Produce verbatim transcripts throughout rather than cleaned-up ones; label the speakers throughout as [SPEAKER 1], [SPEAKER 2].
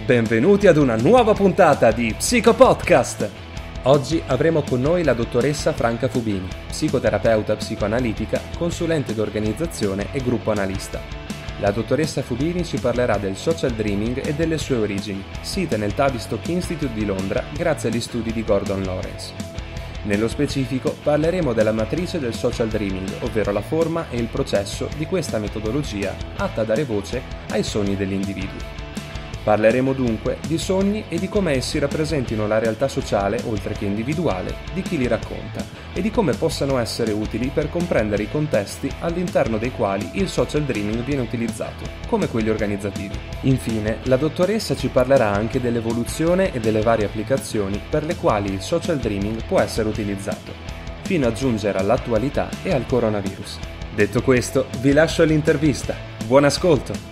[SPEAKER 1] Benvenuti ad una nuova puntata di Psico Podcast. Oggi avremo con noi la dottoressa Franca Fubini, psicoterapeuta psicoanalitica, consulente d'organizzazione e gruppo analista. La dottoressa Fubini ci parlerà del social dreaming e delle sue origini, site nel Tavistock Institute di Londra grazie agli studi di Gordon Lawrence. Nello specifico parleremo della matrice del social dreaming, ovvero la forma e il processo di questa metodologia atta a dare voce ai sogni degli individui. Parleremo dunque di sogni e di come essi rappresentino la realtà sociale, oltre che individuale, di chi li racconta e di come possano essere utili per comprendere i contesti all'interno dei quali il social dreaming viene utilizzato, come quelli organizzativi. Infine, la dottoressa ci parlerà anche dell'evoluzione e delle varie applicazioni per le quali il social dreaming può essere utilizzato, fino a giungere all'attualità e al coronavirus. Detto questo, vi lascio all'intervista. Buon ascolto!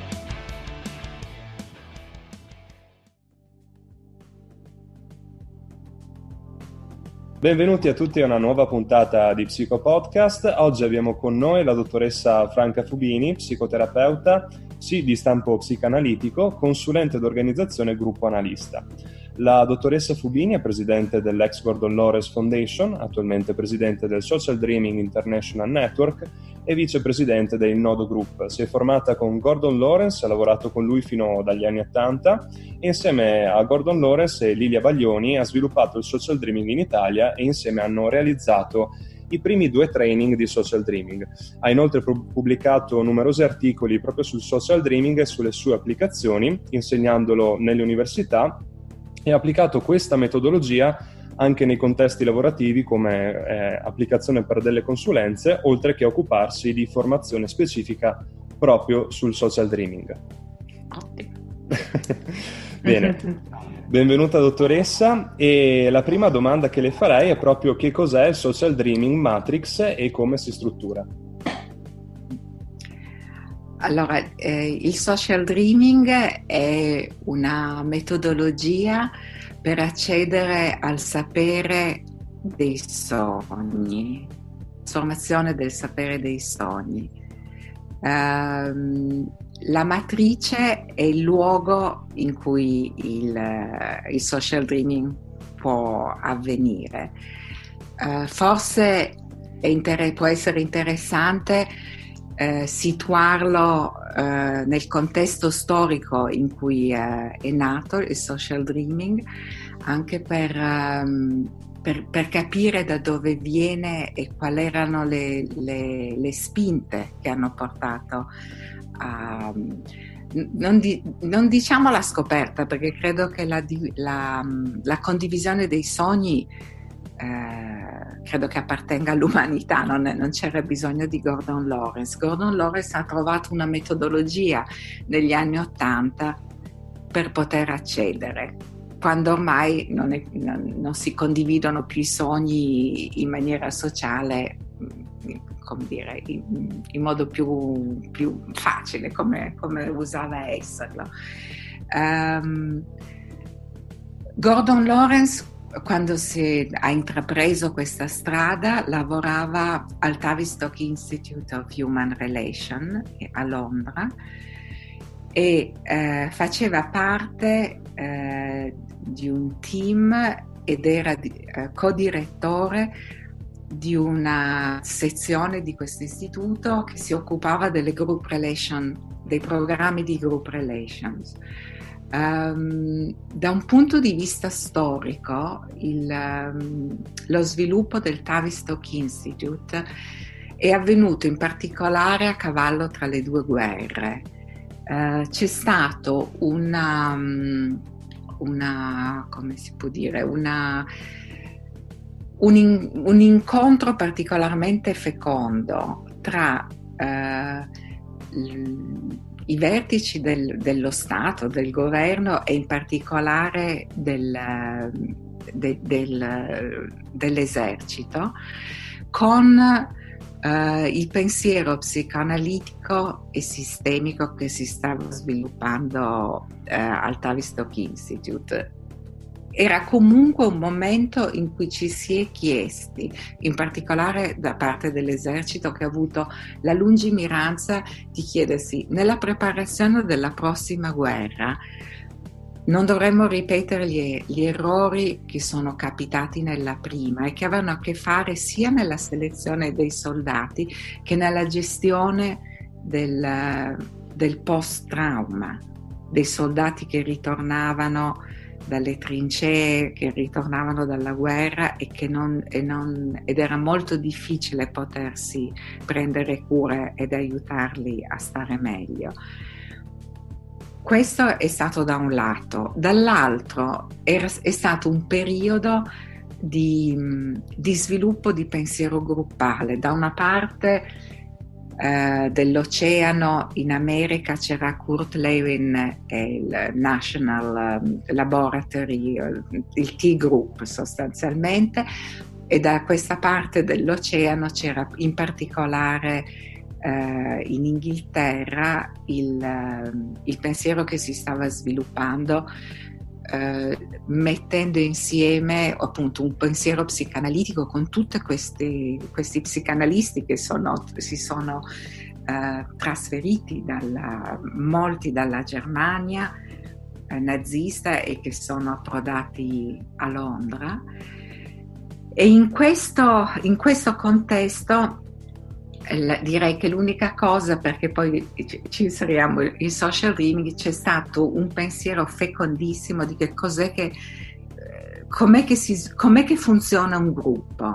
[SPEAKER 1] Benvenuti a tutti a una nuova puntata di Psico Podcast. Oggi abbiamo con noi la dottoressa Franca Fubini, psicoterapeuta, sì, di stampo psicanalitico, consulente d'organizzazione e gruppo analista. La dottoressa Fubini è presidente dell'ex Gordon Lawrence Foundation, attualmente presidente del Social Dreaming International Network e vicepresidente del Nodo Group. Si è formata con Gordon Lawrence, ha lavorato con lui fino dagli anni ottanta e insieme a Gordon Lawrence e Lilia Baglioni ha sviluppato il social dreaming in Italia e insieme hanno realizzato i primi due training di social dreaming. Ha inoltre pubblicato numerosi articoli proprio sul social dreaming e sulle sue applicazioni, insegnandolo nelle università, e ha applicato questa metodologia anche nei contesti lavorativi come eh, applicazione per delle consulenze, oltre che occuparsi di formazione specifica proprio sul social dreaming.
[SPEAKER 2] Ottimo.
[SPEAKER 1] Bene, benvenuta dottoressa, e la prima domanda che le farei è proprio che cos'è il social dreaming matrix e come si struttura.
[SPEAKER 2] Allora, eh, il social dreaming è una metodologia per accedere al sapere dei sogni, trasformazione del sapere dei sogni. Um, la matrice è il luogo in cui il, il social dreaming può avvenire. Uh, forse è inter- può essere interessante Eh, situarlo eh, nel contesto storico in cui eh, è nato il social dreaming, anche per, um, per, per capire da dove viene e quali erano le, le, le spinte che hanno portato a... Non, di, non diciamo la scoperta, perché credo che la, la, la condivisione dei sogni Eh, credo che appartenga all'umanità, non, è, non c'era bisogno di Gordon Lawrence. Gordon Lawrence ha trovato una metodologia negli anni Ottanta per poter accedere, quando ormai non, è, non, non si condividono più i sogni in maniera sociale, come dire, in, in modo più, più facile, come, come usava esserlo. Um, Gordon Lawrence, quando si ha intrapreso questa strada, lavorava al Tavistock Institute of Human Relations a Londra e eh, faceva parte eh, di un team ed era di, eh, co-direttore di una sezione di questo istituto che si occupava delle group relations, dei programmi di group relations. Um, da un punto di vista storico, il, um, lo sviluppo del Tavistock Institute è avvenuto in particolare a cavallo tra le due guerre. Uh, c'è stato una, um, una, come si può dire, una, un, in, un incontro particolarmente fecondo tra uh, l, i vertici del, dello Stato, del governo e in particolare del, de, del, dell'esercito, con eh, il pensiero psicoanalitico e sistemico che si stava sviluppando eh, al Tavistock Institute. Era comunque un momento in cui ci si è chiesti, in particolare da parte dell'esercito, che ha avuto la lungimiranza di chiedersi, nella preparazione della prossima guerra, non dovremmo ripetere gli, gli errori che sono capitati nella prima e che avevano a che fare sia nella selezione dei soldati che nella gestione del, del post-trauma, dei soldati che ritornavano dalle trincee, che ritornavano dalla guerra e che non, e non, ed era molto difficile potersi prendere cura ed aiutarli a stare meglio. Questo è stato da un lato, dall'altro era, è stato un periodo di, di sviluppo di pensiero gruppale. Da una parte eh, dell'oceano in America c'era Kurt Lewin e il National Laboratory, il T-Group sostanzialmente, e da questa parte dell'oceano c'era in particolare Uh, in Inghilterra il, uh, il pensiero che si stava sviluppando uh, mettendo insieme appunto un pensiero psicanalitico con tutti questi, questi psicanalisti che sono, si sono uh, trasferiti dalla, molti dalla Germania uh, nazista e che sono approdati a Londra, e in questo, in questo contesto direi che l'unica cosa, perché poi ci inseriamo il social dreaming, c'è stato un pensiero fecondissimo di che cos'è che com'è che, si, com'è che funziona un gruppo,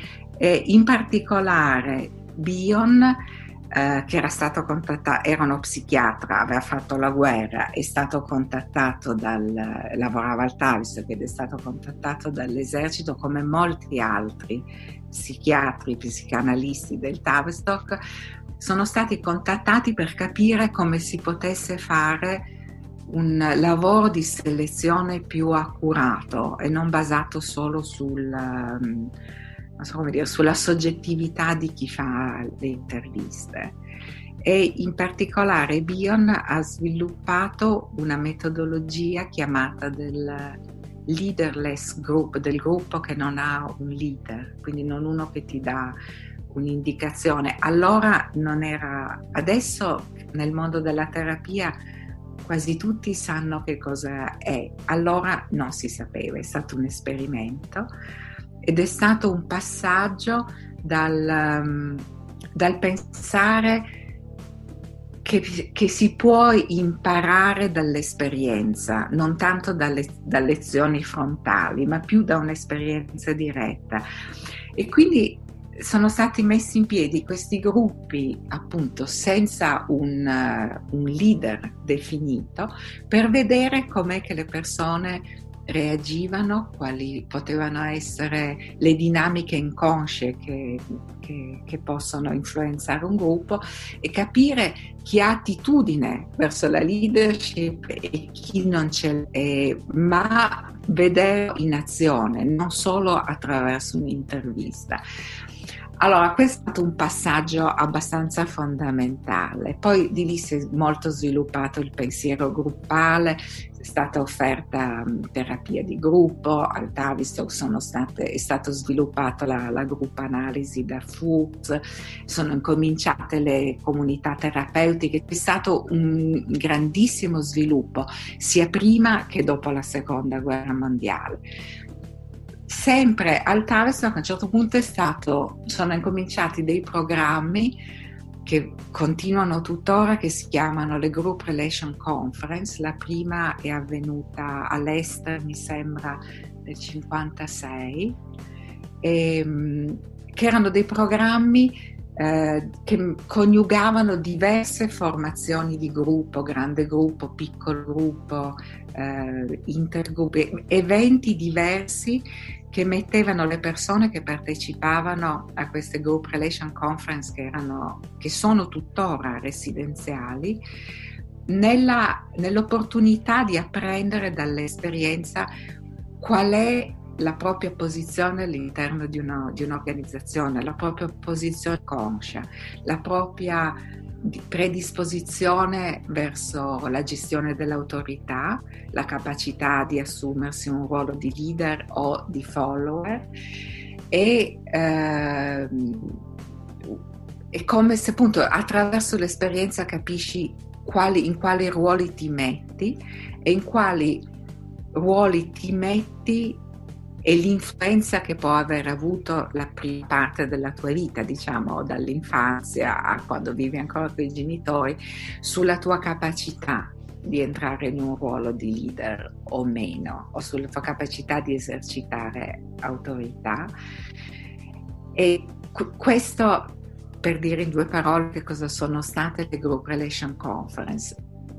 [SPEAKER 2] e in particolare Bion, eh, che era stato contattato, era uno psichiatra, aveva fatto la guerra, è stato contattato dal, lavorava al Tavistock ed è stato contattato dall'esercito come molti altri psichiatri, psicanalisti del Tavistock, sono stati contattati per capire come si potesse fare un lavoro di selezione più accurato e non basato solo sul, non so come dire, sulla soggettività di chi fa le interviste. E in particolare Bion ha sviluppato una metodologia chiamata del leaderless group, del gruppo che non ha un leader, quindi non uno che ti dà un'indicazione. Allora non era, adesso nel mondo della terapia quasi tutti sanno che cosa è, allora non si sapeva, è stato un esperimento ed è stato un passaggio dal, um, dal pensare Che, che si può imparare dall'esperienza, non tanto dalle, da lezioni frontali, ma più da un'esperienza diretta. E quindi sono stati messi in piedi questi gruppi, appunto, senza un, uh, un leader definito, per vedere com'è che le persone reagivano, quali potevano essere le dinamiche inconsce che, che, che possono influenzare un gruppo e capire chi ha attitudine verso la leadership e chi non ce l'è, ma vedere in azione, non solo attraverso un'intervista. Allora, questo è stato un passaggio abbastanza fondamentale. Poi di lì si è molto sviluppato il pensiero gruppale, è stata offerta um, terapia di gruppo, al Tavistock sono state, è stato sviluppato la, la gruppo analisi da Fuchs, sono incominciate le comunità terapeutiche, è stato un grandissimo sviluppo sia prima che dopo la seconda guerra mondiale. Sempre al Tavistock a un certo punto è stato, sono incominciati dei programmi che continuano tuttora, che si chiamano le Group Relation Conference. La prima è avvenuta all'Est, mi sembra, nel cinquantasei, e, che erano dei programmi eh, che coniugavano diverse formazioni di gruppo, grande gruppo, piccolo gruppo, eh, intergruppi, eventi diversi che mettevano le persone che partecipavano a queste Group Relation Conference, che, erano, che sono tuttora residenziali, nella, nell'opportunità di apprendere dall'esperienza qual è la propria posizione all'interno di, una, di un'organizzazione, la propria posizione conscia, la propria predisposizione verso la gestione dell'autorità, la capacità di assumersi un ruolo di leader o di follower, e eh, è come se appunto attraverso l'esperienza capisci quali, in quali ruoli ti metti e in quali ruoli ti metti e l'influenza che può aver avuto la prima parte della tua vita, diciamo, dall'infanzia a quando vivi ancora con i genitori, sulla tua capacità di entrare in un ruolo di leader o meno, o sulla tua capacità di esercitare autorità. E questo, per dire in due parole che cosa sono state le Group Relation Conference.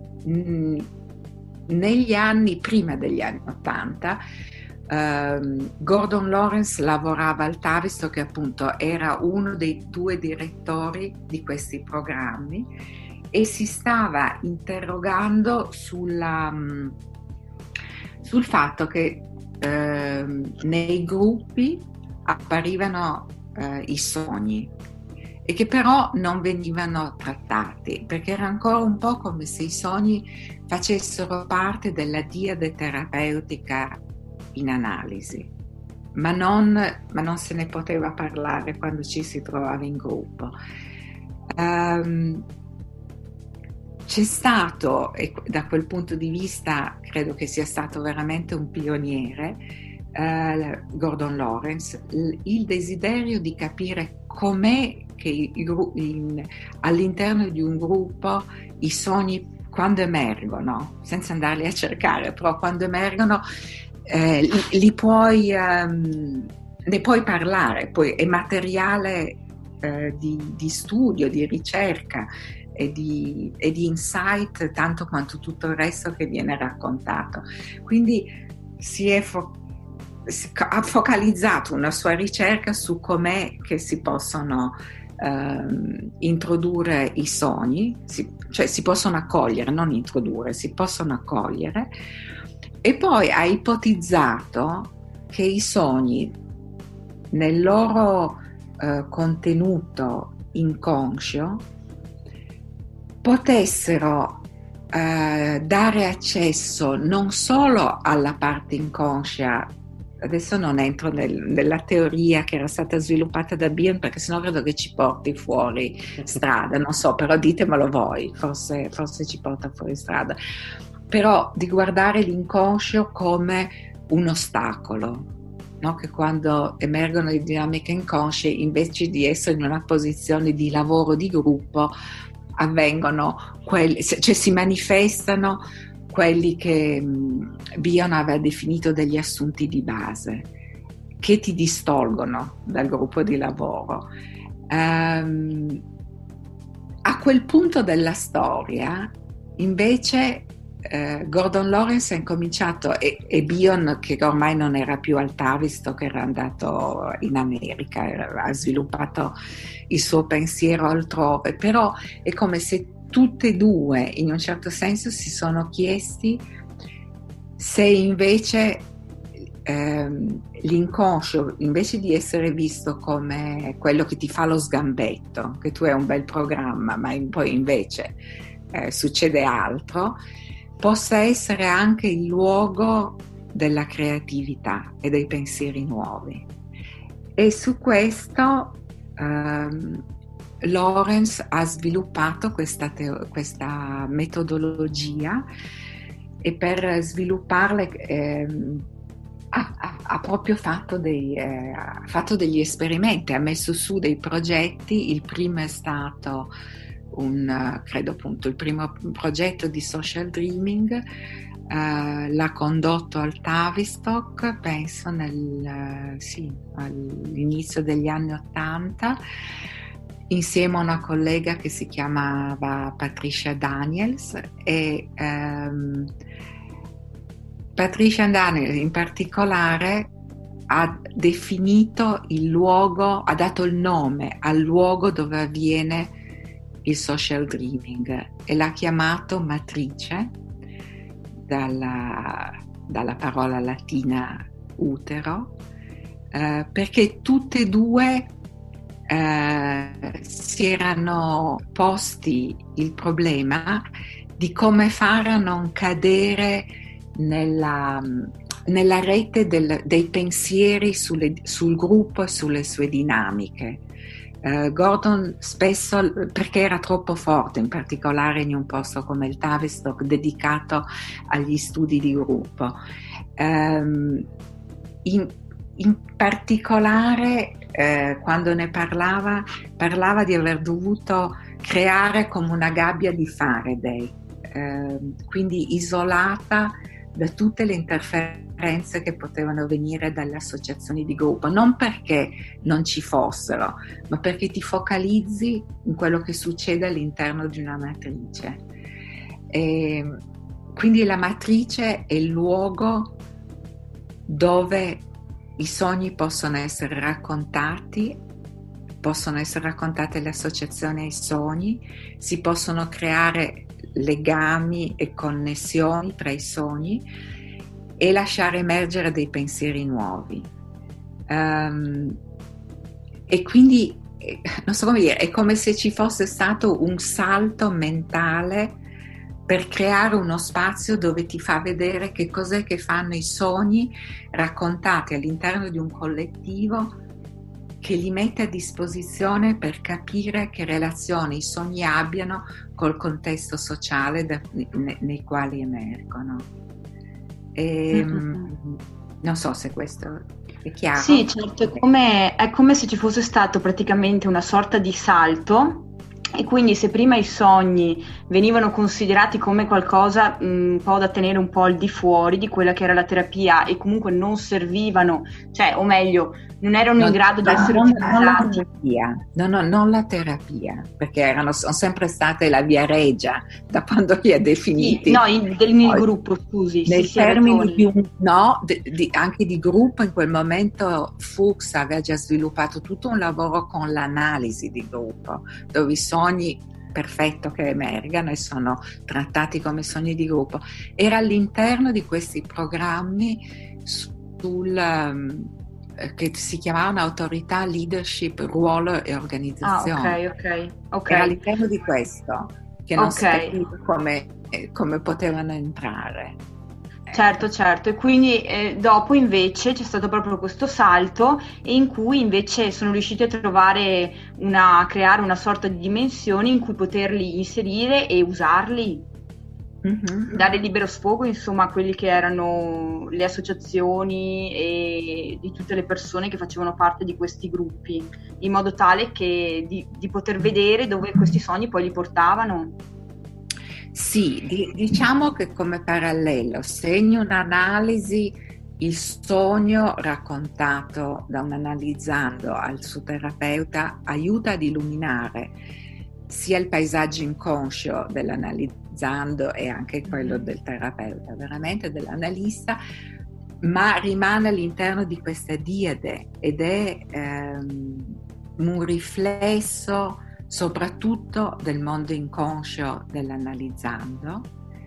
[SPEAKER 2] Negli anni, prima degli anni ottanta, Um, Gordon Lawrence lavorava al Tavistock, che appunto era uno dei due direttori di questi programmi, e si stava interrogando sulla, um, sul fatto che uh, nei gruppi apparivano uh, i sogni e che però non venivano trattati, perché era ancora un po' come se i sogni facessero parte della diade terapeutica in analisi, ma non, ma non se ne poteva parlare quando ci si trovava in gruppo. Um, c'è stato, e da quel punto di vista credo che sia stato veramente un pioniere, uh, Gordon Lawrence, il, il desiderio di capire com'è che i, in, all'interno di un gruppo i sogni, quando emergono, senza andarli a cercare, però quando emergono, Eh, li, li puoi, um, ne puoi parlare, poi è materiale eh, di, di studio, di ricerca e di, e di insight tanto quanto tutto il resto che viene raccontato. Quindi si è fo- si, ha focalizzato una sua ricerca su com'è che si possono um, introdurre i sogni, si, cioè si possono accogliere, non introdurre, si possono accogliere. E poi ha ipotizzato che i sogni nel loro eh, contenuto inconscio potessero eh, dare accesso non solo alla parte inconscia. Adesso non entro nel, nella teoria che era stata sviluppata da Bion, perché sennò credo che ci porti fuori strada, non so, però ditemelo voi, forse, forse ci porta fuori strada. Però di guardare l'inconscio come un ostacolo, no? Che quando emergono le dinamiche inconsce, invece di essere in una posizione di lavoro di gruppo, avvengono quelli, cioè si manifestano quelli che Bion aveva definito degli assunti di base, che ti distolgono dal gruppo di lavoro. Um, a quel punto della storia, invece, Uh, Gordon Lawrence ha incominciato, e, e Bion, che ormai non era più al Tavistock, era andato in America, era, ha sviluppato il suo pensiero altrove, però è come se tutte e due in un certo senso si sono chiesti se invece ehm, l'inconscio, invece di essere visto come quello che ti fa lo sgambetto, che tu hai un bel programma ma poi invece eh, succede altro, possa essere anche il luogo della creatività e dei pensieri nuovi. E su questo um, Lawrence ha sviluppato questa, teo- questa metodologia, e per svilupparla ehm, ha, ha, ha proprio fatto, dei, eh, ha fatto degli esperimenti, ha messo su dei progetti. Il primo è stato un, credo appunto, il primo progetto di social dreaming, eh, l'ha condotto al Tavistock, penso nel, sì, all'inizio degli anni Ottanta, insieme a una collega che si chiamava Patricia Daniels, e ehm, Patricia Daniels in particolare ha definito il luogo, ha dato il nome al luogo dove avviene il social dreaming, e l'ha chiamato matrice, dalla, dalla parola latina utero, eh, perché tutte e due eh, si erano posti il problema di come fare a non cadere nella, nella rete del, dei pensieri sulle, sul gruppo e sulle sue dinamiche, Uh, Gordon spesso, perché era troppo forte, in particolare in un posto come il Tavistock dedicato agli studi di gruppo, um, in, in particolare uh, quando ne parlava, parlava di aver dovuto creare come una gabbia di Faraday, uh, quindi isolata da tutte le interferenze che potevano venire dalle associazioni di gruppo, non perché non ci fossero, ma perché ti focalizzi in quello che succede all'interno di una matrice. E quindi la matrice è il luogo dove i sogni possono essere raccontati, possono essere raccontate le associazioni ai sogni, si possono creare legami e connessioni tra i sogni e lasciare emergere dei pensieri nuovi. Um, e quindi, non so come dire, è come se ci fosse stato un salto mentale per creare uno spazio dove ti fa vedere che cos'è che fanno i sogni raccontati all'interno di un collettivo, che li mette a disposizione per capire che relazioni i sogni abbiano col contesto sociale da, ne, nei quali emergono. E, mm-hmm. Non so se questo è chiaro.
[SPEAKER 3] Sì, certo, è come, è come se ci fosse stato praticamente una sorta di salto. E quindi se prima i sogni venivano considerati come qualcosa mh, un po' da tenere un po' al di fuori di quella che era la terapia e comunque non servivano, cioè o meglio non erano no, in grado di essere
[SPEAKER 2] non,
[SPEAKER 3] utilizzati.
[SPEAKER 2] Non la terapia, no, no, non la terapia, perché erano, sono sempre state la via regia da quando li ha definiti.
[SPEAKER 3] Sì, no, in, del, nel gruppo, scusi.
[SPEAKER 2] Nei
[SPEAKER 3] sì,
[SPEAKER 2] termini di un, no, di, di, anche di gruppo, in quel momento Fuchs aveva già sviluppato tutto un lavoro con l'analisi di gruppo, dove i sogni perfetto che emergano e sono trattati come sogni di gruppo. Era all'interno di questi programmi sul um, che si chiamavano autorità, leadership, ruolo e organizzazione.
[SPEAKER 3] Ah, ok, ok, ok.
[SPEAKER 2] Era all'interno di questo che non
[SPEAKER 3] okay.
[SPEAKER 2] si capiva come, eh, come potevano entrare.
[SPEAKER 3] Certo, certo, e quindi eh, dopo invece c'è stato proprio questo salto in cui invece sono riusciti a trovare una, a creare una sorta di dimensione in cui poterli inserire e usarli, mm-hmm. dare libero sfogo insomma a quelli che erano le associazioni e di tutte le persone che facevano parte di questi gruppi, in modo tale che di, di poter vedere dove questi sogni poi li portavano.
[SPEAKER 2] Sì, di, diciamo che come parallelo, se in un'analisi il sogno raccontato da un analizzando al suo terapeuta aiuta ad illuminare sia il paesaggio inconscio dell'analizzando e anche quello del terapeuta, veramente dell'analista, ma rimane all'interno di questa diade ed è ehm, un riflesso soprattutto del mondo inconscio dell'analizzando,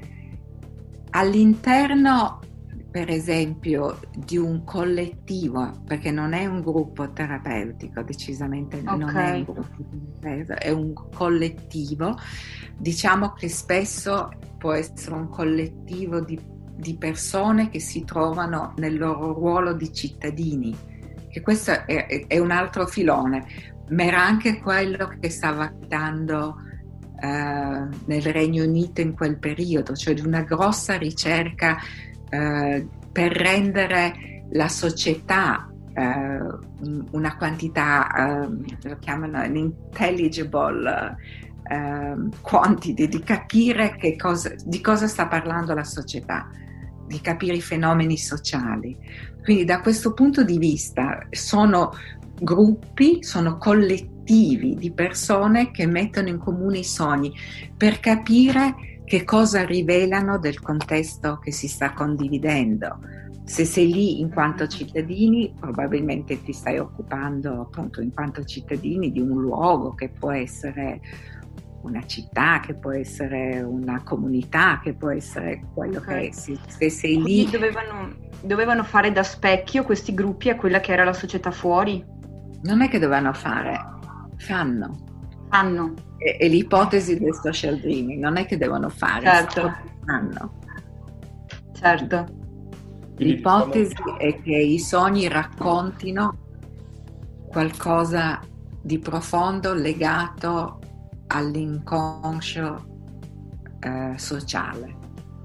[SPEAKER 2] all'interno per esempio di un collettivo, perché non è un gruppo terapeutico, decisamente okay. non è un gruppo, è un collettivo, diciamo che spesso può essere un collettivo di, di persone che si trovano nel loro ruolo di cittadini, che questo è, è un altro filone, ma era anche quello che stava accadendo uh, nel Regno Unito in quel periodo, cioè di una grossa ricerca uh, per rendere la società uh, una quantità, uh, lo chiamano an intelligible uh, quantity, di capire che cosa, di cosa sta parlando la società, di capire i fenomeni sociali. Quindi da questo punto di vista sono gruppi, sono collettivi di persone che mettono in comune i sogni per capire che cosa rivelano del contesto che si sta condividendo. Se sei lì in quanto cittadini, probabilmente ti stai occupando appunto in quanto cittadini di un luogo che può essere una città, che può essere una comunità, che può essere quello okay. che se, se sei lì.
[SPEAKER 3] Quindi dovevano, dovevano fare da specchio questi gruppi a quella che era la società fuori?
[SPEAKER 2] Non è che dovevano fare, fanno.
[SPEAKER 3] Fanno.
[SPEAKER 2] È, è l'ipotesi del social dreaming, non è che devono fare,
[SPEAKER 3] certo.
[SPEAKER 2] fanno.
[SPEAKER 3] Certo.
[SPEAKER 2] L'ipotesi è che i sogni raccontino qualcosa di profondo legato all'inconscio eh, sociale.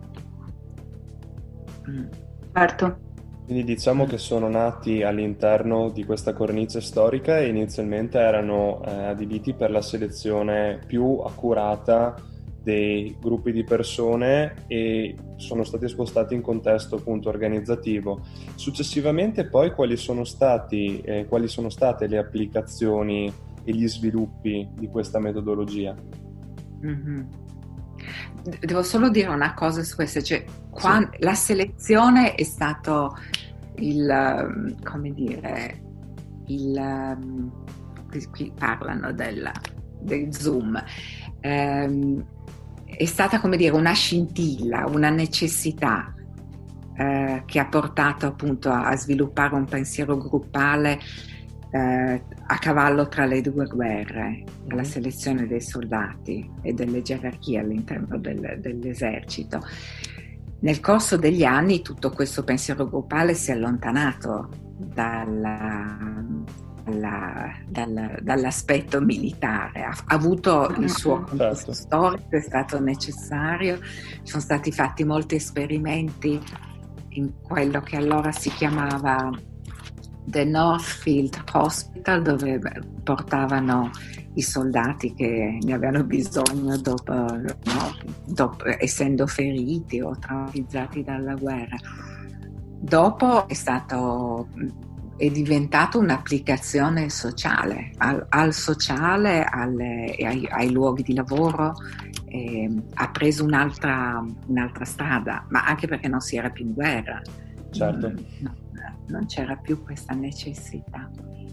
[SPEAKER 3] Mm. Certo.
[SPEAKER 1] Quindi diciamo che sono nati all'interno di questa cornice storica e inizialmente erano eh, adibiti per la selezione più accurata dei gruppi di persone e sono stati spostati in contesto appunto organizzativo. Successivamente poi quali sono stati, eh, quali sono state le applicazioni e gli sviluppi di questa metodologia?
[SPEAKER 2] Mm-hmm. Devo solo dire una cosa su questo, cioè quando, sì. La selezione è stato il, come dire, il, qui, qui parlano del, del Zoom, ehm, è stata come dire una scintilla, una necessità eh, che ha portato appunto a, a sviluppare un pensiero gruppale eh, a cavallo tra le due guerre, la selezione dei soldati e delle gerarchie all'interno del, dell'esercito. Nel corso degli anni tutto questo pensiero gruppale si è allontanato dalla, dalla, dalla, dall'aspetto militare, ha, ha avuto il suo contesto storico, è stato necessario, sono stati fatti molti esperimenti in quello che allora si chiamava The Northfield Hospital, dove portavano i soldati che ne avevano bisogno dopo, no, dopo, essendo feriti o traumatizzati dalla guerra. Dopo è stato è diventato un'applicazione sociale, al, al sociale, alle, ai, ai luoghi di lavoro, eh, ha preso un'altra, un'altra strada, ma anche perché non si era più in guerra.
[SPEAKER 1] Certo.
[SPEAKER 2] No, non c'era più questa necessità.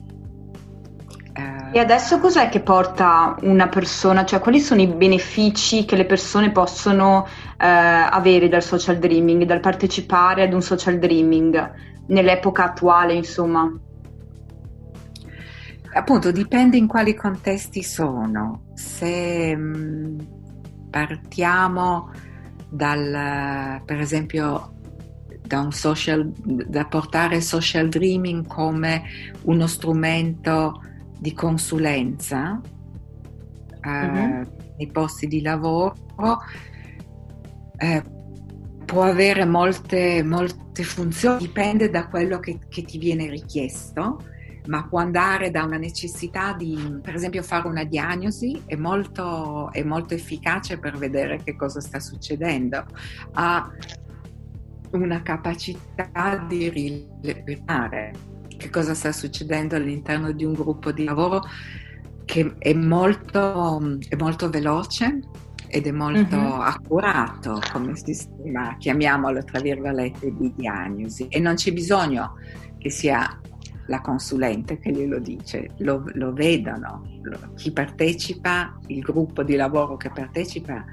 [SPEAKER 3] E adesso cos'è che porta una persona, cioè quali sono i benefici che le persone possono eh, avere dal social dreaming, dal partecipare ad un social dreaming nell'epoca attuale, insomma?
[SPEAKER 2] Appunto, dipende in quali contesti sono. Se mh, partiamo dal, per esempio, da un social, da portare social dreaming come uno strumento di consulenza mm-hmm. eh, nei posti di lavoro, eh, può avere molte, molte funzioni, dipende da quello che, che ti viene richiesto, ma può andare da una necessità di, per esempio, fare una diagnosi, è molto, è molto efficace per vedere che cosa sta succedendo, a una capacità di rilevare che cosa sta succedendo all'interno di un gruppo di lavoro che è molto, è molto veloce ed è molto mm-hmm. accurato come sistema, chiamiamolo tra virgolette, di diagnosi, e non c'è bisogno che sia la consulente che glielo dice, lo, lo vedono, lo, chi partecipa, il gruppo di lavoro che partecipa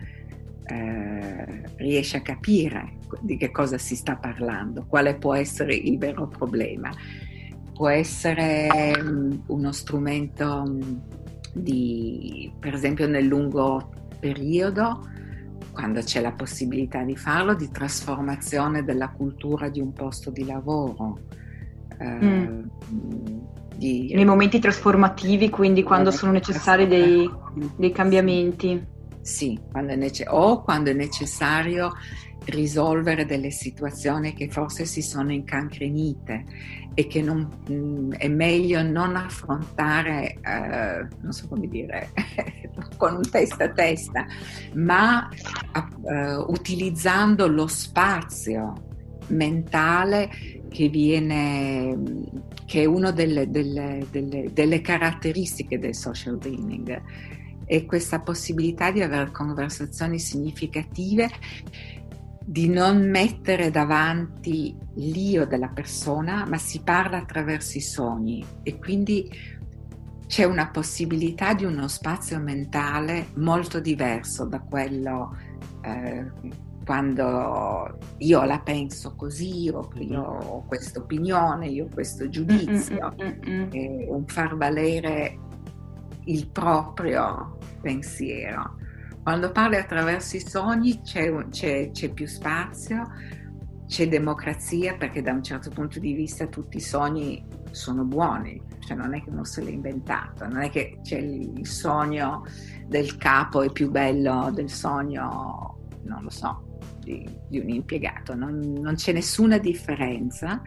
[SPEAKER 2] eh, riesce a capire di che cosa si sta parlando, quale può essere il vero problema. Può essere um, uno strumento um, di, per esempio nel lungo periodo, quando c'è la possibilità di farlo, di trasformazione della cultura di un posto di lavoro.
[SPEAKER 3] Mm. Di, nei momenti trasformativi, quindi quando sono necessari dei, dei cambiamenti.
[SPEAKER 2] Sì, quando è nece- o quando è necessario risolvere delle situazioni che forse si sono incancrenite e che non, mh, è meglio non affrontare, eh, non so come dire, con un testa a testa, ma uh, utilizzando lo spazio mentale che viene, che è una delle, delle, delle, delle caratteristiche del social dreaming, e questa possibilità di avere conversazioni significative, di non mettere davanti l'io della persona, ma si parla attraverso i sogni, e quindi c'è una possibilità di uno spazio mentale molto diverso da quello eh, quando io la penso così, o io ho questa opinione, io ho questo giudizio, mm-mm, e un far valere il proprio pensiero. Quando parli attraverso i sogni c'è, c'è, c'è più spazio, c'è democrazia, perché da un certo punto di vista tutti i sogni sono buoni, cioè non è che uno se l'ha inventato, non è che c'è il, il sogno del capo è più bello del sogno, non lo so, di, di un impiegato, non, non c'è nessuna differenza.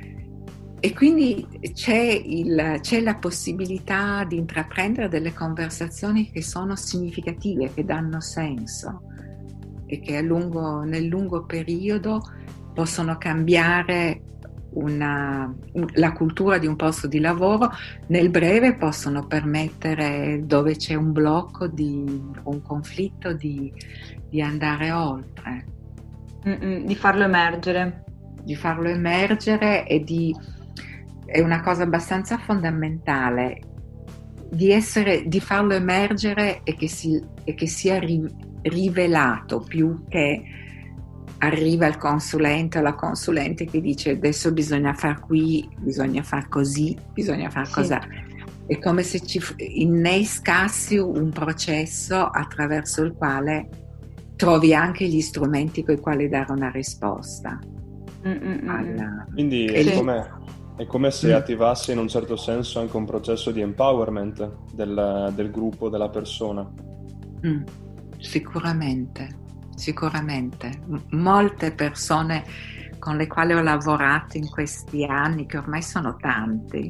[SPEAKER 2] E quindi c'è, il, c'è la possibilità di intraprendere delle conversazioni che sono significative, che danno senso e che a lungo, nel lungo periodo possono cambiare una, un, la cultura di un posto di lavoro, nel breve possono permettere, dove c'è un blocco, di, un conflitto, di, di andare oltre.
[SPEAKER 3] Mm-mm, di farlo emergere.
[SPEAKER 2] Di farlo emergere e di... è una cosa abbastanza fondamentale, di, essere, di farlo emergere e che, si, e che sia ri, rivelato, più che arriva il consulente o la consulente che dice adesso bisogna far qui, bisogna far così, bisogna far
[SPEAKER 3] sì.
[SPEAKER 2] cos'è. È come se ci innescassi un processo attraverso il quale trovi anche gli strumenti con i quali dare una risposta.
[SPEAKER 4] Alla... Quindi è, sì. come, è come se mm. attivassi in un certo senso anche un processo di empowerment del, del gruppo, della persona.
[SPEAKER 2] Mm. Sicuramente. Sicuramente, molte persone con le quali ho lavorato in questi anni, che ormai sono tanti,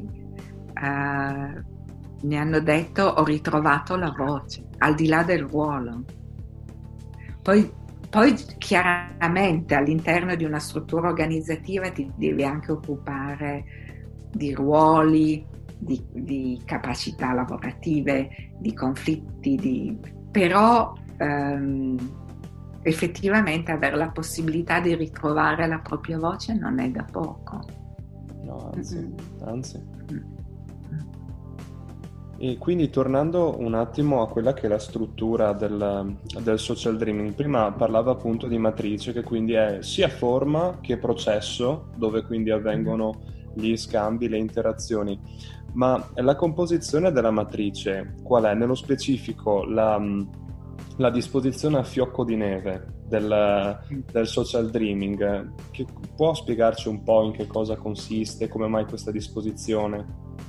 [SPEAKER 2] eh, mi hanno detto ho ritrovato la voce, al di là del ruolo. Poi, poi chiaramente all'interno di una struttura organizzativa ti devi anche occupare di ruoli, di, di capacità lavorative, di conflitti, di... però... Ehm, effettivamente avere la possibilità di ritrovare la propria voce non è da poco.
[SPEAKER 4] No, anzi, mm-hmm. anzi. E quindi tornando un attimo a quella che è la struttura del, del social dreaming, prima parlava appunto di matrice, che quindi è sia forma che processo, dove quindi avvengono gli scambi, le interazioni. Ma la composizione della matrice qual è? Nello specifico la... la disposizione a fiocco di neve del, del social dreaming, che può spiegarci un po' in che cosa consiste, come mai questa disposizione?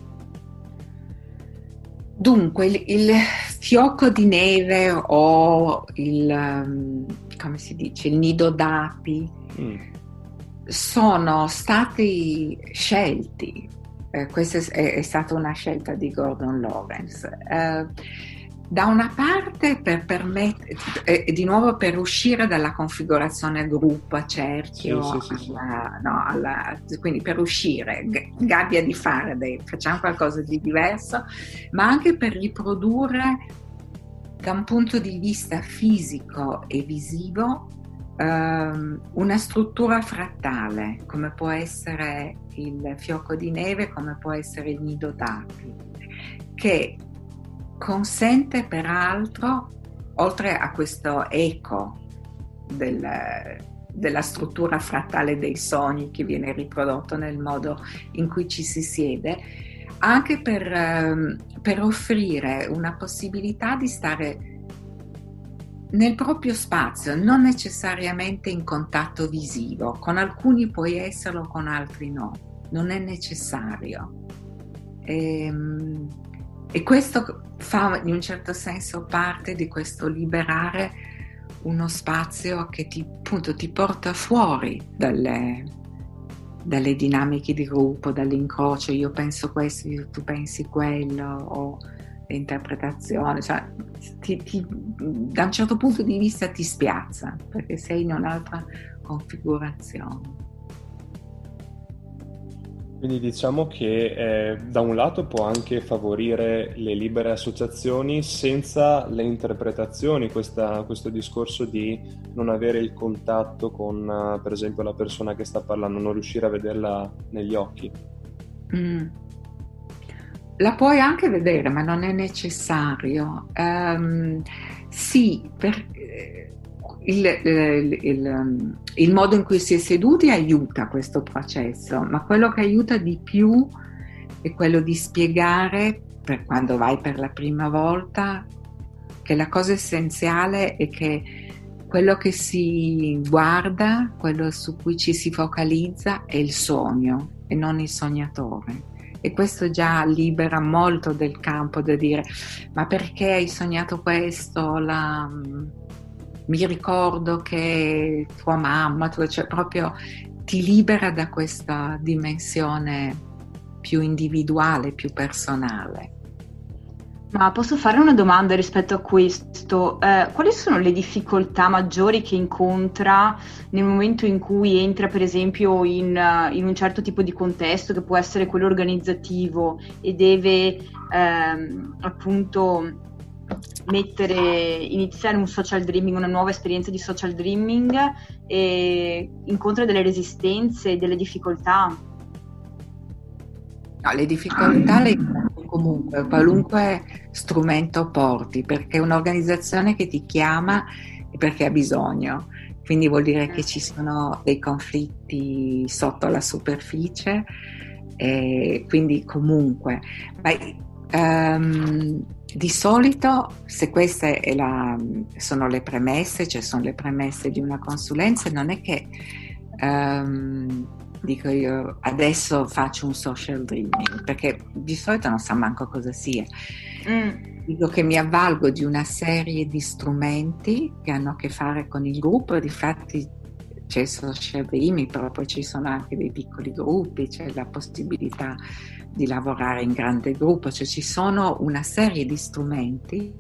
[SPEAKER 2] Dunque, il, il fiocco di neve o il, come si dice, il nido d'api mm. sono stati scelti, eh, questa è, è stata una scelta di Gordon Lawrence, eh, da una parte per permettere, eh, di nuovo per uscire dalla configurazione gruppo a cerchio, sì, sì, sì, alla, sì. No, alla, quindi per uscire, g- gabbia di Faraday, facciamo qualcosa di diverso, ma anche per riprodurre da un punto di vista fisico e visivo ehm, una struttura frattale, come può essere il fiocco di neve, come può essere il nido d'api, che consente peraltro, oltre a questo eco del, della struttura frattale dei sogni che viene riprodotto nel modo in cui ci si siede, anche per, per offrire una possibilità di stare nel proprio spazio, non necessariamente in contatto visivo, con alcuni puoi esserlo, con altri no, non è necessario. E, E questo fa in un certo senso parte di questo liberare uno spazio che ti, appunto, ti porta fuori dalle, dalle dinamiche di gruppo, dall'incrocio, io penso questo, tu pensi quello, o le interpretazioni, cioè, ti, ti, da un certo punto di vista ti spiazza, perché sei in un'altra configurazione.
[SPEAKER 4] Quindi diciamo che eh, da un lato può anche favorire le libere associazioni senza le interpretazioni, questa, questo discorso di non avere il contatto con, uh, per esempio, la persona che sta parlando, non riuscire a vederla negli occhi. Mm.
[SPEAKER 2] La puoi anche vedere, ma non è necessario. Um, sì, per, il, il, il, il modo in cui si è seduti aiuta questo processo, ma quello che aiuta di più è quello di spiegare, per quando vai per la prima volta, che la cosa essenziale è che quello che si guarda, quello su cui ci si focalizza è il sogno e non il sognatore. e questo già libera molto del campo da dire ma perché hai sognato questo? La... mi ricordo che tua mamma, tu... cioè proprio ti libera da questa dimensione più individuale, più personale.
[SPEAKER 3] Ma posso fare una domanda rispetto a questo? Eh, quali sono le difficoltà maggiori che incontra nel momento in cui entra, per esempio, in, uh, in un certo tipo di contesto, che può essere quello organizzativo, e deve ehm, appunto mettere, iniziare un social dreaming, una nuova esperienza di social dreaming, e incontra delle resistenze, delle difficoltà?
[SPEAKER 2] No, le difficoltà le comunque, qualunque strumento porti, perché un'organizzazione che ti chiama è perché ha bisogno, quindi vuol dire che ci sono dei conflitti sotto la superficie, e quindi comunque. Ma, um, di solito, se queste è la, sono le premesse, cioè sono le premesse di una consulenza, non è che um, dico io adesso faccio un social dreaming, perché di solito non sa manco cosa sia. Mm. Dico che mi avvalgo di una serie di strumenti che hanno a che fare con il gruppo. Difatti c'è il social dreaming, però poi ci sono anche dei piccoli gruppi, c'è la possibilità di lavorare in grande gruppo, cioè ci sono una serie di strumenti,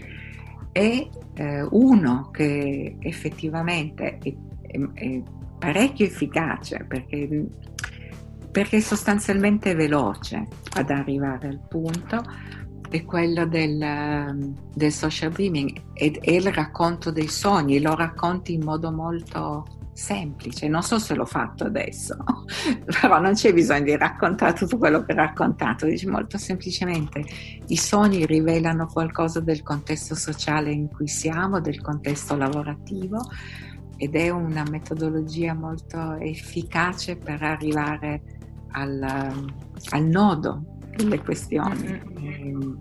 [SPEAKER 2] e eh, uno che effettivamente è, è, è parecchio efficace, perché, perché è sostanzialmente veloce ad arrivare al punto, è quello del, del social dreaming, ed è il racconto dei sogni. Lo racconti in modo molto semplice, non so se l'ho fatto adesso però non c'è bisogno di raccontare tutto quello che ho raccontato, dici molto semplicemente i sogni rivelano qualcosa del contesto sociale in cui siamo, del contesto lavorativo, ed è una metodologia molto efficace per arrivare al, al nodo delle questioni. Mm-hmm.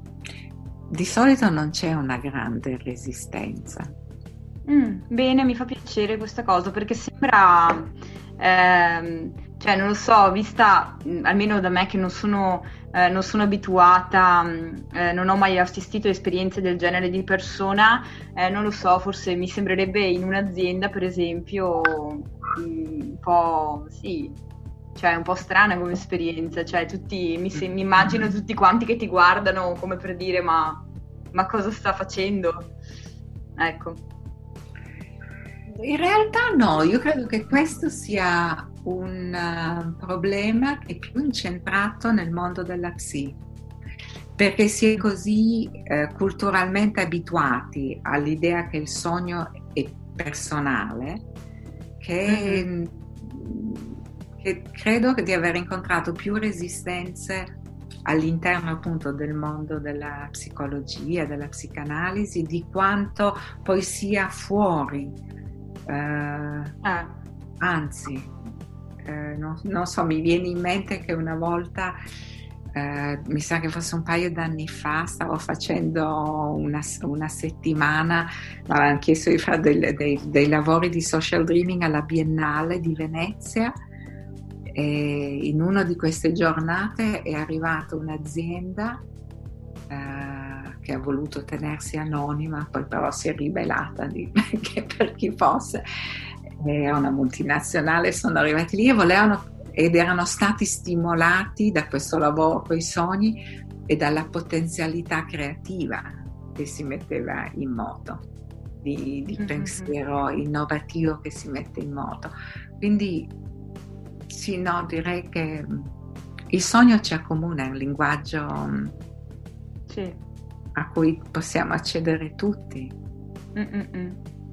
[SPEAKER 2] Di solito non c'è una grande resistenza.
[SPEAKER 3] Mm, bene, mi fa piacere questa cosa, perché sembra, ehm, cioè non lo so, vista almeno da me che non sono, eh, non sono abituata, eh, non ho mai assistito a esperienze del genere di persona, eh, non lo so, forse mi sembrerebbe in un'azienda, per esempio, un po', sì, cioè un po' strana come esperienza, cioè tutti, mi, mi immagino tutti quanti che ti guardano come per dire ma, ma cosa sta facendo? Ecco.
[SPEAKER 2] In realtà no, io credo che questo sia un uh, problema che è più incentrato nel mondo della psi, perché si è così eh, culturalmente abituati all'idea che il sogno è personale, che, mm-hmm. che credo di aver incontrato più resistenze all'interno appunto del mondo della psicologia, della psicanalisi, di quanto poi sia fuori. Uh, ah. Anzi, uh, non, non so, mi viene in mente che una volta, uh, mi sa che fosse un paio d'anni fa, stavo facendo una, una settimana, mi avevano chiesto di fare dei, dei, dei lavori di social dreaming alla Biennale di Venezia, e in una di queste giornate è arrivata un'azienda uh, che ha voluto tenersi anonima, poi però si è rivelata di, che per chi fosse, era una multinazionale, sono arrivati lì e volevano, ed erano stati stimolati da questo lavoro con i sogni e dalla potenzialità creativa che si metteva in moto, di, di mm-hmm. pensiero innovativo che si mette in moto. Quindi sì, no, direi che il sogno ci accomuna, è un linguaggio sì. a cui possiamo accedere tutti. Mm.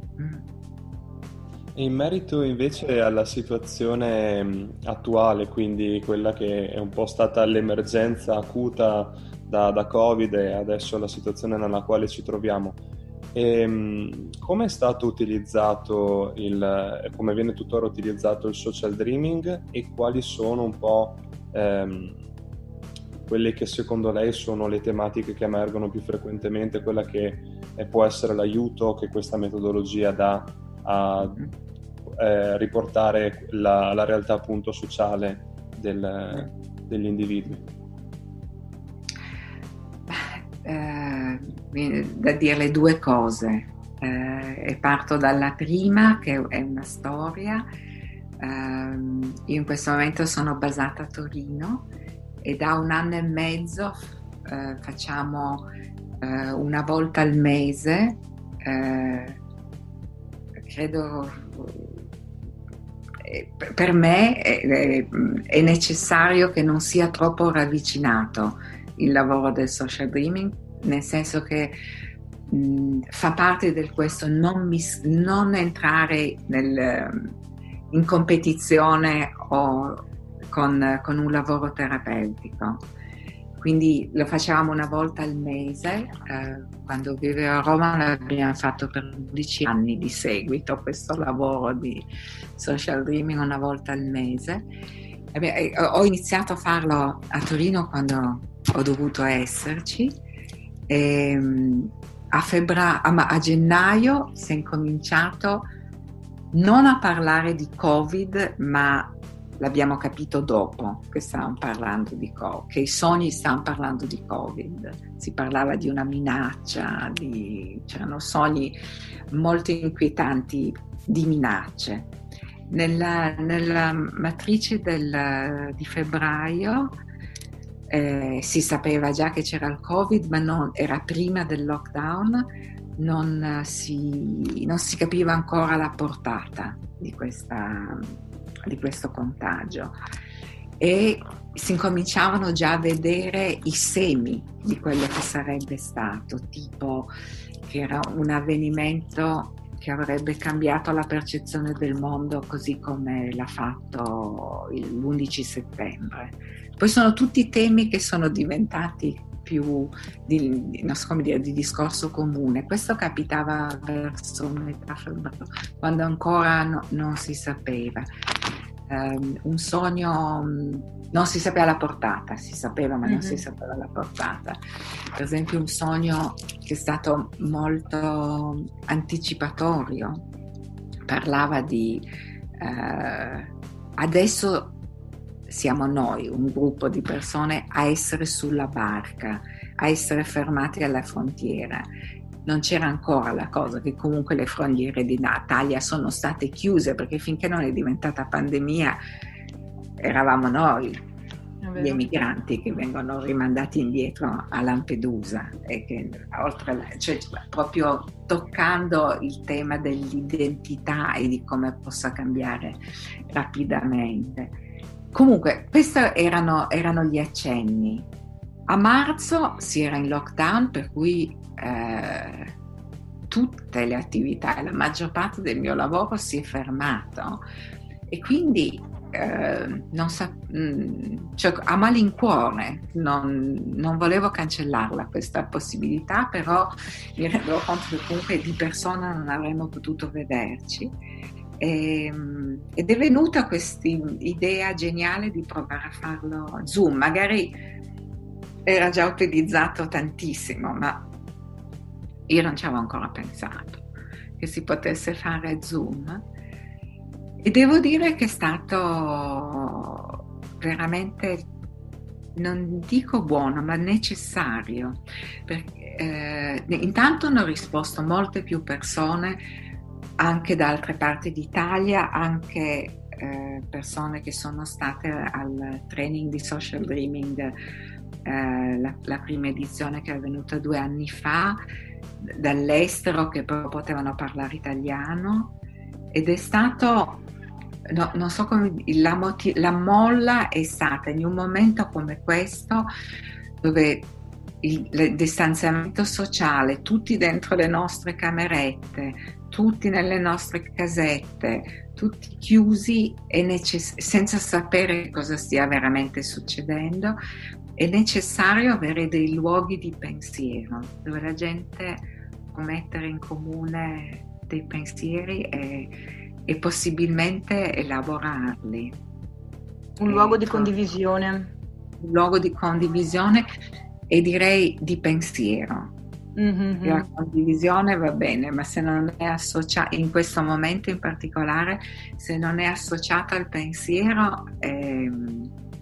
[SPEAKER 4] In merito invece alla situazione attuale, quindi quella che è un po' stata l'emergenza acuta da, da Covid e adesso la situazione nella quale ci troviamo, ehm, come è stato utilizzato il, come viene tuttora utilizzato il social dreaming, e quali sono un po' ehm, quelle che secondo lei sono le tematiche che emergono più frequentemente, quella che eh, può essere l'aiuto che questa metodologia dà a eh, riportare la, la realtà appunto sociale del, degli individui?
[SPEAKER 2] Eh, viene da dire due cose, eh, e parto dalla prima, che è una storia. Eh, io in questo momento sono basata a Torino e da un anno e mezzo eh, facciamo eh, una volta al mese, eh, credo, eh, per me è, è necessario che non sia troppo ravvicinato il lavoro del social dreaming, nel senso che mh, fa parte del questo non, mis- non entrare nel, in competizione o con, con un lavoro terapeutico. Quindi lo facevamo una volta al mese, eh, quando vivevo a Roma l'abbiamo fatto per undici anni di seguito, questo lavoro di social dreaming una volta al mese. E ho iniziato a farlo a Torino quando ho dovuto esserci, e a, febbra- a, a gennaio si è incominciato non a parlare di Covid, ma l'abbiamo capito dopo che stavano parlando di Covid, che i sogni stavano parlando di Covid, si parlava di una minaccia, di, c'erano sogni molto inquietanti di minacce. Nella, nella matrice del, di febbraio eh, si sapeva già che c'era il Covid, ma non, era prima del lockdown, non si, non si capiva ancora la portata di, questa, di questo contagio e si incominciavano già a vedere i semi di quello che sarebbe stato, tipo che era un avvenimento che avrebbe cambiato la percezione del mondo così come l'ha fatto l'undici settembre. Poi sono tutti temi che sono diventati più di, non so come dire, di discorso comune. Questo capitava verso metà febbraio, quando ancora no, non si sapeva. Um, un sogno, non si sapeva la portata, si sapeva ma mm-hmm. non si sapeva la portata. Per esempio un sogno che è stato molto anticipatorio, parlava di uh, adesso siamo noi, un gruppo di persone, a essere sulla barca, a essere fermati alla frontiera. Non c'era ancora la cosa che comunque le frontiere di Italia sono state chiuse, perché finché non è diventata pandemia eravamo noi, gli emigranti, che vengono rimandati indietro a Lampedusa, e che oltre, cioè, proprio toccando il tema dell'identità e di come possa cambiare rapidamente. Comunque, questi erano, erano gli accenni. A marzo si era in lockdown, per cui eh, tutte le attività e la maggior parte del mio lavoro si è fermato, e quindi eh, non sa, mh, cioè, a malincuore non, non volevo cancellarla questa possibilità, però mi rendevo conto che comunque di persona non avremmo potuto vederci. E, ed è venuta questa idea geniale di provare a farlo Zoom. Magari era già utilizzato tantissimo, ma io non ci avevo ancora pensato che si potesse fare Zoom, e devo dire che è stato veramente, non dico buono, ma necessario, perché eh, intanto hanno risposto molte più persone anche da altre parti d'Italia, anche eh, persone che sono state al training di social dreaming, eh, la, la prima edizione che è avvenuta due anni fa, dall'estero, che però potevano parlare italiano, ed è stato, no, non so come, la, moti- la molla è stata in un momento come questo, dove il, il distanziamento sociale, tutti dentro le nostre camerette, tutti nelle nostre casette, tutti chiusi e necess- senza sapere cosa stia veramente succedendo, è necessario avere dei luoghi di pensiero dove la gente può mettere in comune dei pensieri e, e possibilmente elaborarli.
[SPEAKER 3] Un e luogo di condivisione.
[SPEAKER 2] Un luogo di condivisione e direi di pensiero. Mm-hmm. La condivisione va bene, ma se non è associata, in questo momento in particolare, se non è associata al pensiero, è,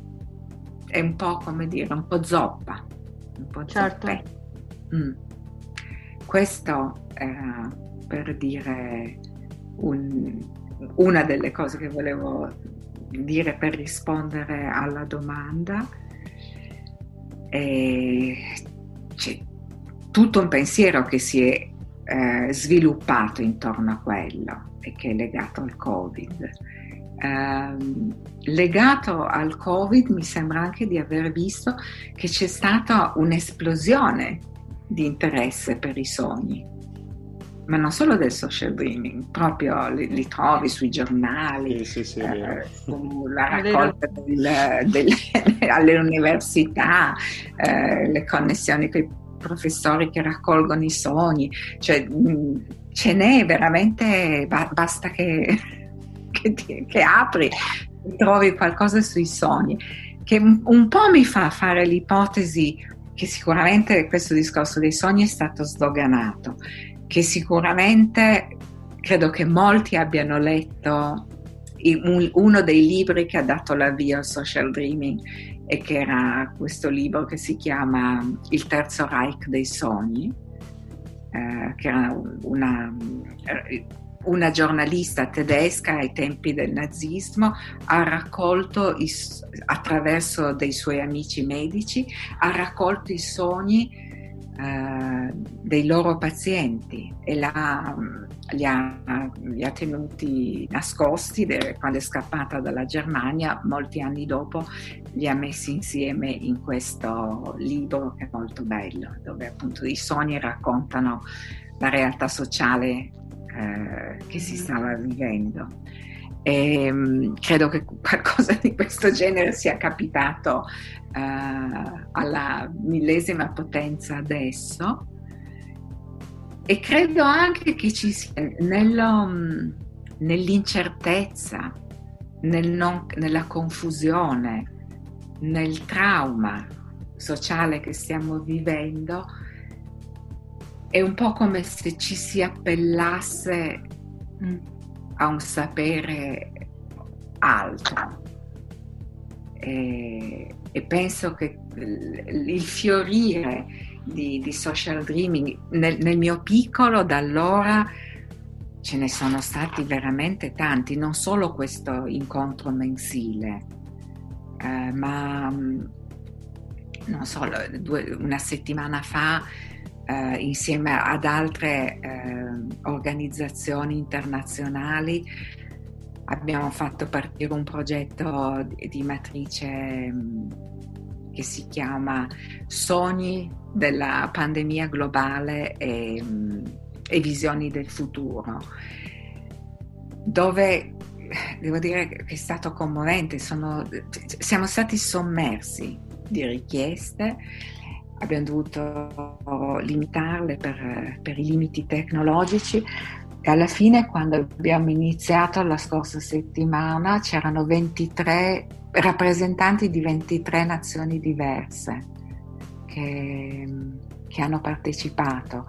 [SPEAKER 2] è un po', come dire, un po' zoppa, un po'
[SPEAKER 3] Certo.
[SPEAKER 2] zoppetta. Mm. Questo era per dire un, una delle cose che volevo dire per rispondere alla domanda. E c'è tutto un pensiero che si è eh, sviluppato intorno a quello e che è legato al Covid. Um, legato al Covid mi sembra anche di aver visto che c'è stata un'esplosione di interesse per i sogni, ma non solo del social dreaming, proprio li, li trovi sui giornali,
[SPEAKER 4] sì, sì, sì,
[SPEAKER 2] eh, sulla
[SPEAKER 3] È
[SPEAKER 2] raccolta del, del, alle università, eh, le connessioni con i professori che raccolgono i sogni, cioè mh, ce n'è veramente, ba- basta che Che, ti, che apri, trovi qualcosa sui sogni, che un po' mi fa fare l'ipotesi che sicuramente questo discorso dei sogni è stato sdoganato, che sicuramente credo che molti abbiano letto uno dei libri che ha dato l'avvio al social dreaming, e che era questo libro che si chiama Il Terzo Reich dei sogni, eh, che era una una giornalista tedesca ai tempi del nazismo, ha raccolto i, attraverso dei suoi amici medici, ha raccolto i sogni eh, dei loro pazienti e l'ha, li, ha, li ha tenuti nascosti de, quando è scappata dalla Germania. Molti anni dopo li ha messi insieme in questo libro che è molto bello, dove appunto i sogni raccontano la realtà sociale Eh, che si stava vivendo. E, um, credo che qualcosa di questo genere sia capitato uh, alla millesima potenza adesso, e credo anche che ci sia nello, um, nell'incertezza, nel non, nella confusione, nel trauma sociale che stiamo vivendo. È un po' come se ci si appellasse mm. a un sapere altro, e, e penso che il fiorire di, di social dreaming nel, nel mio piccolo, da allora ce ne sono stati veramente tanti, non solo questo incontro mensile, eh, ma non so, due, una settimana fa Uh, insieme ad altre uh, organizzazioni internazionali abbiamo fatto partire un progetto di, di matrice um, che si chiama Sogni della pandemia globale e, um, e visioni del futuro, dove devo dire che è stato commovente. Sono, siamo stati sommersi di richieste. Abbiamo dovuto limitarle per, per i limiti tecnologici, e alla fine, quando abbiamo iniziato la scorsa settimana, c'erano ventitré rappresentanti di ventitré nazioni diverse che, che hanno partecipato,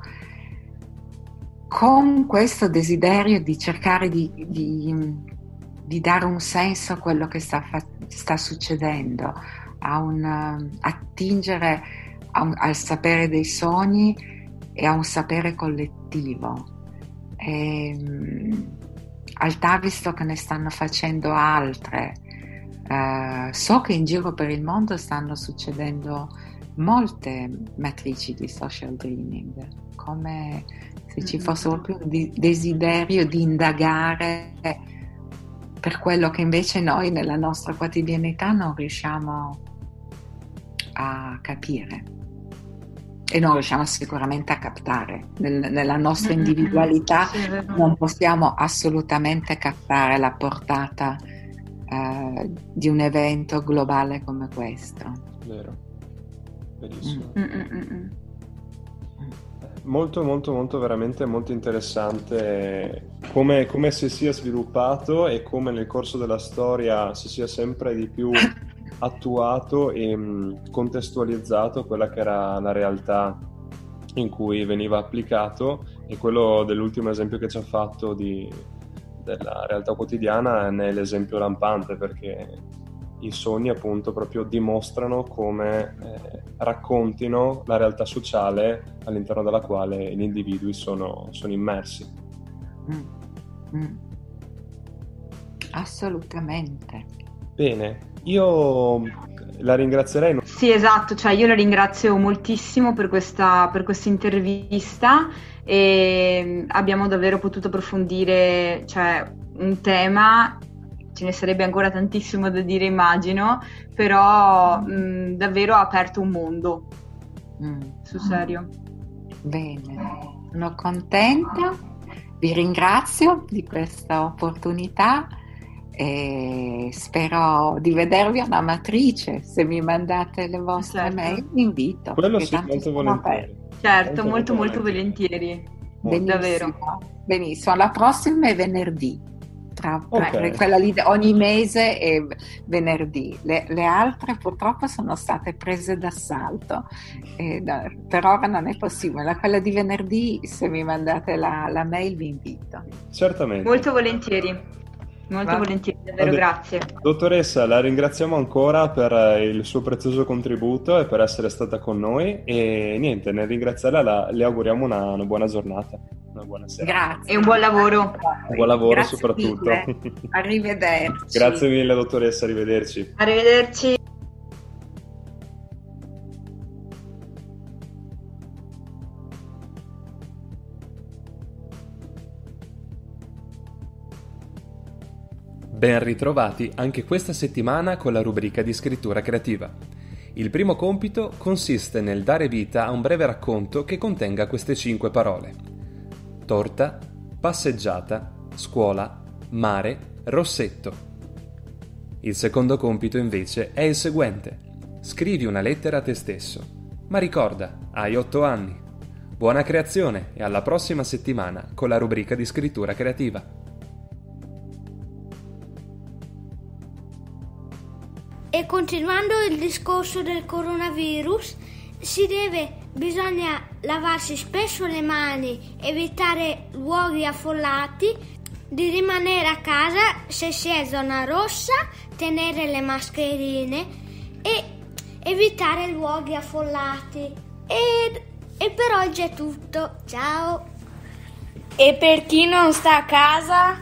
[SPEAKER 2] con questo desiderio di cercare di, di, di dare un senso a quello che sta, sta succedendo, a un, attingere al sapere dei sogni e a un sapere collettivo. E, um, al Tavistock ne stanno facendo altre. Uh, so che in giro per il mondo stanno succedendo molte matrici di social dreaming, come se ci fosse proprio un desiderio di indagare per quello che invece noi nella nostra quotidianità non riusciamo a capire. E non riusciamo sicuramente a captare. Nel, nella nostra individualità non possiamo assolutamente captare la portata eh, di un evento globale come questo.
[SPEAKER 4] Vero, verissimo.
[SPEAKER 3] Mm.
[SPEAKER 4] Molto, molto, molto, veramente molto interessante come, come si sia sviluppato e come nel corso della storia si sia sempre di più attuato e mh, contestualizzato quella che era la realtà in cui veniva applicato, e quello dell'ultimo esempio che ci ha fatto di, della realtà quotidiana ne è l'esempio lampante, perché i sogni appunto proprio dimostrano come eh, raccontino la realtà sociale all'interno della quale gli individui sono, sono immersi.
[SPEAKER 2] Mm. Mm. Assolutamente.
[SPEAKER 4] Bene, io la ringrazierei.
[SPEAKER 3] Sì, esatto, cioè io la ringrazio moltissimo per questa, per questa intervista, e abbiamo davvero potuto approfondire, cioè, un tema. Ce ne sarebbe ancora tantissimo da dire, immagino, però mh, davvero ha aperto un mondo, mm. sul serio.
[SPEAKER 2] Bene, sono contenta, vi ringrazio di questa opportunità e spero di vedervi a una matrice. Se mi mandate le vostre
[SPEAKER 3] certo.
[SPEAKER 2] mail, vi invito.
[SPEAKER 4] Quello sì, molto volentieri.
[SPEAKER 3] Certo, molto molto, molto volentieri,
[SPEAKER 2] Benissimo.
[SPEAKER 3] davvero.
[SPEAKER 2] Benissimo, la prossima è venerdì. Tra,
[SPEAKER 4] Okay.
[SPEAKER 2] Quella lì ogni mese è venerdì, le, le altre purtroppo sono state prese d'assalto e da, per ora non è possibile. Quella di venerdì, se mi mandate la, la mail, vi invito.
[SPEAKER 4] Certamente.
[SPEAKER 3] Molto volentieri, molto
[SPEAKER 2] Va.
[SPEAKER 3] volentieri, davvero.
[SPEAKER 4] Vabbè.
[SPEAKER 3] Grazie.
[SPEAKER 4] Dottoressa, la ringraziamo ancora per il suo prezioso contributo e per essere stata con noi, e niente, nel ringraziarla la, le auguriamo una, una buona giornata, una buona sera.
[SPEAKER 2] Grazie.
[SPEAKER 3] E un buon lavoro.
[SPEAKER 4] Un buon lavoro.
[SPEAKER 2] Grazie
[SPEAKER 4] soprattutto.
[SPEAKER 2] mille. Arrivederci.
[SPEAKER 4] Grazie mille dottoressa, arrivederci.
[SPEAKER 3] Arrivederci.
[SPEAKER 1] Ben ritrovati anche questa settimana con la rubrica di scrittura creativa. Il primo compito consiste nel dare vita a un breve racconto che contenga queste cinque parole: torta, passeggiata, scuola, mare, rossetto. Il secondo compito invece è il seguente: scrivi una lettera a te stesso. Ma ricorda, hai otto anni. Buona creazione e alla prossima settimana con la rubrica di scrittura creativa.
[SPEAKER 5] E continuando il discorso del coronavirus, si deve, bisogna lavarsi spesso le mani, evitare luoghi affollati, di rimanere a casa se si è zona rossa, tenere le mascherine e evitare luoghi affollati. E, e per oggi è tutto, ciao!
[SPEAKER 6] E per chi non sta a casa?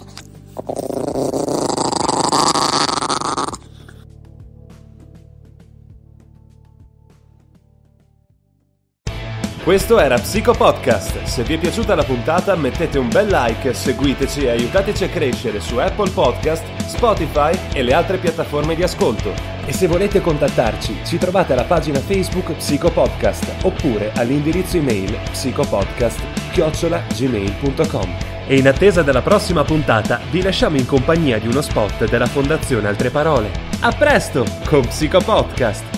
[SPEAKER 1] Questo era Psico Podcast. Se vi è piaciuta la puntata mettete un bel like, seguiteci e aiutateci a crescere su Apple Podcast, Spotify e le altre piattaforme di ascolto. E se volete contattarci, ci trovate alla pagina Facebook Psico Podcast oppure all'indirizzo email psicopodcast chiocciola gmail punto com. E in attesa della prossima puntata vi lasciamo in compagnia di uno spot della Fondazione Altre Parole. A presto con Psico Podcast!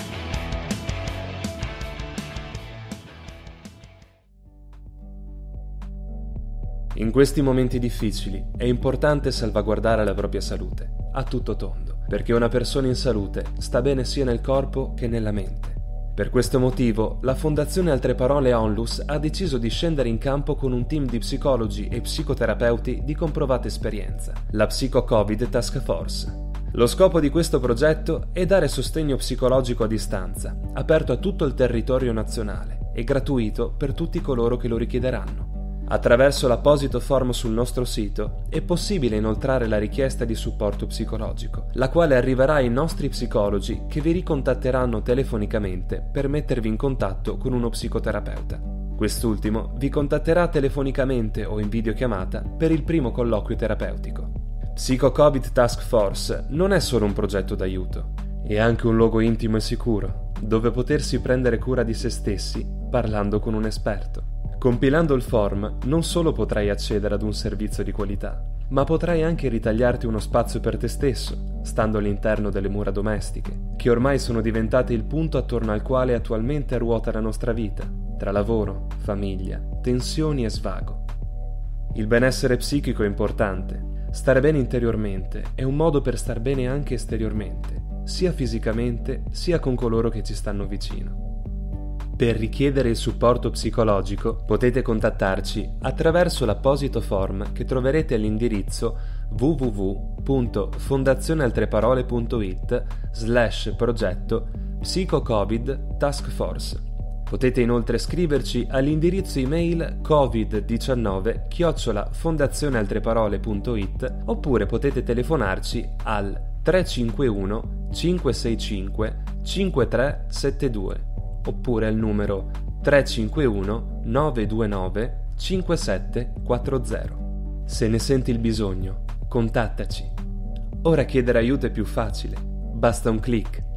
[SPEAKER 1] In questi momenti difficili è importante salvaguardare la propria salute, a tutto tondo, perché una persona in salute sta bene sia nel corpo che nella mente. Per questo motivo, la Fondazione Altre Parole Onlus ha deciso di scendere in campo con un team di psicologi e psicoterapeuti di comprovata esperienza, la Psico Covid Task Force. Lo scopo di questo progetto è dare sostegno psicologico a distanza, aperto a tutto il territorio nazionale e gratuito per tutti coloro che lo richiederanno. Attraverso l'apposito form sul nostro sito è possibile inoltrare la richiesta di supporto psicologico, la quale arriverà ai nostri psicologi che vi ricontatteranno telefonicamente per mettervi in contatto con uno psicoterapeuta. Quest'ultimo vi contatterà telefonicamente o in videochiamata per il primo colloquio terapeutico. Psico Covid Task Force non è solo un progetto d'aiuto, è anche un luogo intimo e sicuro, dove potersi prendere cura di se stessi parlando con un esperto. Compilando il form non solo potrai accedere ad un servizio di qualità, ma potrai anche ritagliarti uno spazio per te stesso, stando all'interno delle mura domestiche, che ormai sono diventate il punto attorno al quale attualmente ruota la nostra vita, tra lavoro, famiglia, tensioni e svago. Il benessere psichico è importante. Stare bene interiormente è un modo per star bene anche esteriormente, sia fisicamente sia con coloro che ci stanno vicino. Per richiedere il supporto psicologico potete contattarci attraverso l'apposito form che troverete all'indirizzo w w w punto fondazionealtreparole punto i t slash progetto psicocovid task force. Potete inoltre scriverci all'indirizzo email covid diciannove chiocciola fondazionealtreparole punto i t oppure potete telefonarci al tre cinque uno cinque sei cinque cinque tre sette due oppure al numero tre cinque uno nove due nove cinque sette quattro zero. Se ne senti il bisogno, contattaci. Ora chiedere aiuto è più facile, basta un click.